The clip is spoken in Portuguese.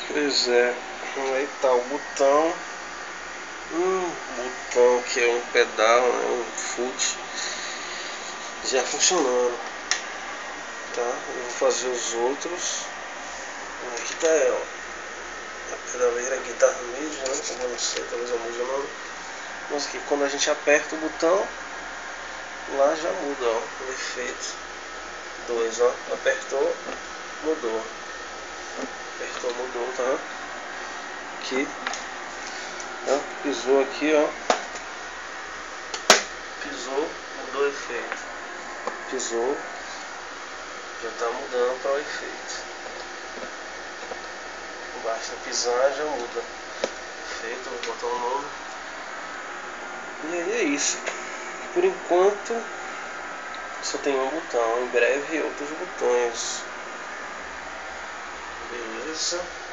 Pois é, aí tá o botão. Botão que é um pedal, né, um foot, já funcionando, tá? Eu vou fazer os outros. Aqui tá ela, a pedaleira guitarra mídia, né? Como eu não sei, talvez eu mude o nome. Mas aqui quando a gente aperta o botão, lá já muda, ó, o efeito. 2, ó, apertou, mudou. Apertou, mudou, tá? Aqui, ó, pisou aqui, ó. Pisou, mudou o efeito. Pisou, já está mudando para o efeito. Basta pisar, já muda. Efeito, vou botar um novo. E aí é isso. Por enquanto, só tem um botão. Em breve, outros botões. Beleza.